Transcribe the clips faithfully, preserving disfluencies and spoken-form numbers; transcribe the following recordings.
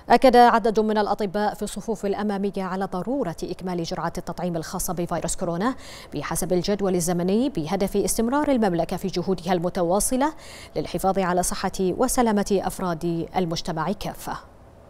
أكد عدد من الأطباء في الصفوف الأمامية على ضرورة إكمال جرعات التطعيم الخاصة بفيروس كورونا بحسب الجدول الزمني بهدف استمرار المملكة في جهودها المتواصلة للحفاظ على صحة وسلامة أفراد المجتمع كافة.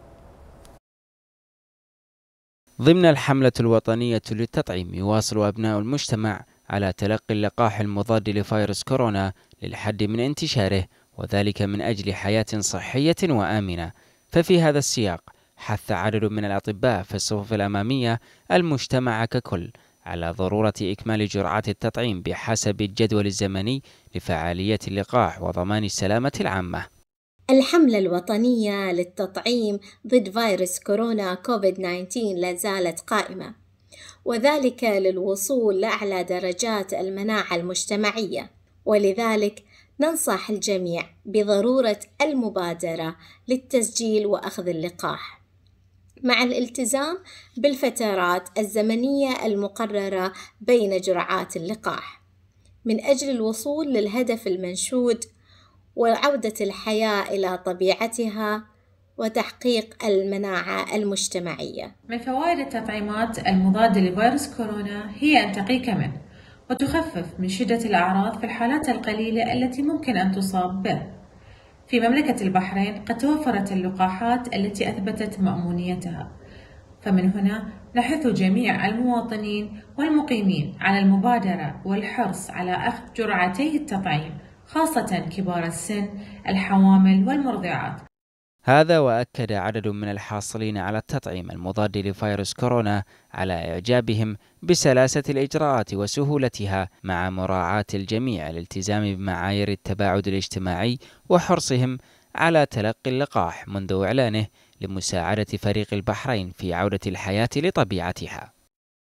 ضمن الحملة الوطنية للتطعيم يواصل أبناء المجتمع على تلقي اللقاح المضاد لفيروس كورونا للحد من انتشاره، وذلك من أجل حياة صحية وآمنة. ففي هذا السياق حث عدد من الأطباء في الصفوف الأمامية المجتمع ككل على ضرورة إكمال جرعات التطعيم بحسب الجدول الزمني لفعالية اللقاح وضمان السلامة العامة. الحملة الوطنية للتطعيم ضد فيروس كورونا كوفيد تسعة عشر لا زالت قائمة، وذلك للوصول لأعلى درجات المناعة المجتمعية، ولذلك ننصح الجميع بضرورة المبادرة للتسجيل وأخذ اللقاح مع الالتزام بالفترات الزمنية المقررة بين جرعات اللقاح من أجل الوصول للهدف المنشود وعودة الحياة إلى طبيعتها وتحقيق المناعة المجتمعية. من فوائد التطعيمات المضادة لفيروس كورونا هي أن تقيك منه وتخفف من شدة الأعراض في الحالات القليلة التي ممكن أن تصاب به. في مملكة البحرين قد توفرت اللقاحات التي أثبتت مأمونيتها، فمن هنا نحث جميع المواطنين والمقيمين على المبادرة والحرص على أخذ جرعتي التطعيم، خاصة كبار السن، الحوامل والمرضعات. هذا وأكد عدد من الحاصلين على التطعيم المضاد لفيروس كورونا على إعجابهم بسلاسة الإجراءات وسهولتها، مع مراعاة الجميع الالتزام بمعايير التباعد الاجتماعي وحرصهم على تلقي اللقاح منذ إعلانه لمساعدة فريق البحرين في عودة الحياة لطبيعتها.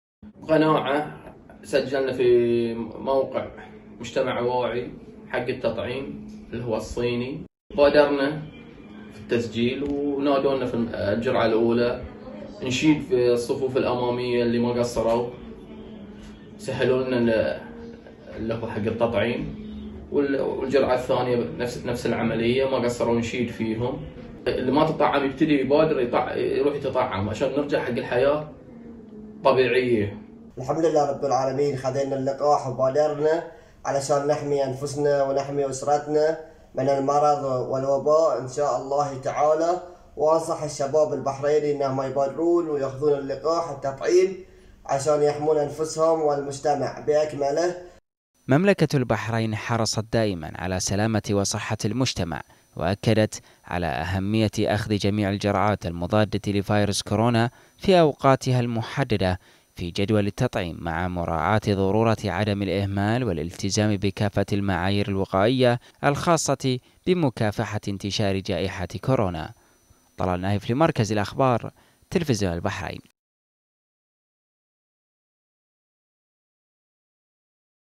قناعة سجلنا في موقع مجتمع واعي حق التطعيم اللي هو الصيني، بادرنا في التسجيل ونادونا في الجرعة الأولى. نشيد في الصفوف الأمامية اللي ما قصروا، سهلوا لنا اللي هو حق التطعيم، والجرعة الثانية نفس نفس العملية ما قصروا، نشيد فيهم. اللي ما تطعم يبتدي يبادر يطع... يروح يتطعم عشان نرجع حق الحياة طبيعية. الحمد لله رب العالمين، خذينا اللقاح وبادرنا علشان نحمي أنفسنا ونحمي أسرتنا من المرض والوباء إن شاء الله تعالى. وأنصح الشباب البحريني أنهم يبادرون ويأخذون اللقاح التطعيم عشان يحمون أنفسهم والمجتمع بأكمله. مملكة البحرين حرصت دائما على سلامة وصحة المجتمع، وأكدت على أهمية أخذ جميع الجرعات المضادة لفيروس كورونا في أوقاتها المحددة في جدول التطعيم، مع مراعاة ضرورة عدم الإهمال والالتزام بكافة المعايير الوقائية الخاصة بمكافحة انتشار جائحة كورونا. طلال نايف لمركز الأخبار، تلفزيون البحرين.